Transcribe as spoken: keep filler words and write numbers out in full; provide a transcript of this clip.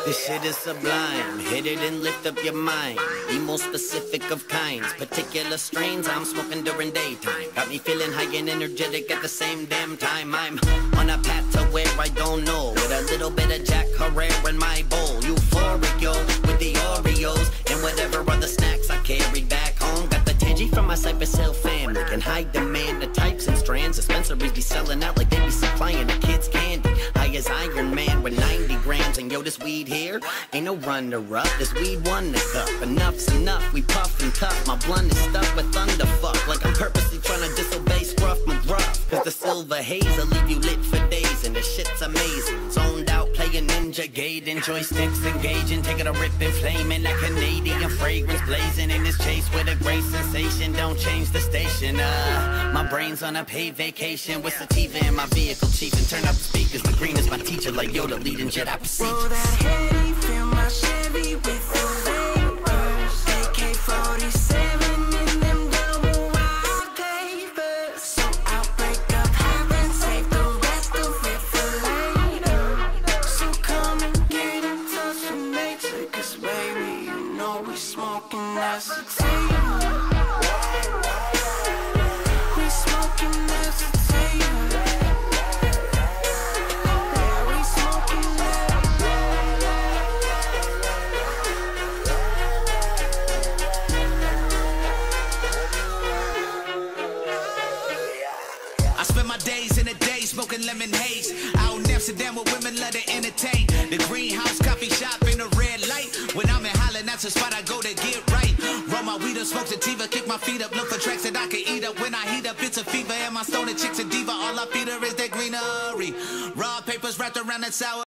This shit is sublime, hit it and lift up your mind. Be more specific of kinds, particular strains I'm smoking during daytime. Got me feeling high and energetic at the same damn time. I'm on a path to where I don't know, with a little bit of Jack Herrera in my bowl. Euphoric, yo, with the Oreos and whatever other snacks I carried back home. Got the Tangy from my Cypress Hill family, in high demand, the types and strands. Dispensaries be selling out like they be supplying the kids candy. High as Iron Man with ninety grams, and yo, this weed here ain't no runner-up. This weed won the cup. Enough's enough, we puff and tough. My blunt is stuck with thunderfuck, like I'm purposely trying to disobey Scruff McGruff. Cause the silver haze will leave you lit for days, and this shit's amazing. Zoned out, playing Ninja Gaiden, joysticks engaging, taking a rip and flaming that Canadian fragrance blazing in this chase with a great sensation. Don't change the station, uh my brain's on a paid vacation with sativa in my vehicle chief, and turn up the speakers. The green is my teacher, like Yoda leading Jedi procedures. Roll that heady, fill my Chevy with the vapors. A K forty-seven in them double wide papers. So I'll break up half and save the rest of it for later. So come and get in touch with nature, cause baby, you know we smoking that sativa. We smoking that sativa. Yeah, we smoking that. I spend my days in a day smoking lemon haze. Out in Amsterdam with women love to entertain. The greenhouse coffee shop in the red light. When I'm in Holland, that's the spot I go to get right. Roll my weed up, smoke sativa, kick my feet up, look for tracks that I can eat up. When I heat up, it's a fever, and my stoner chick's a diva. All I feed her is that greenery. Raw papers wrapped around that sour.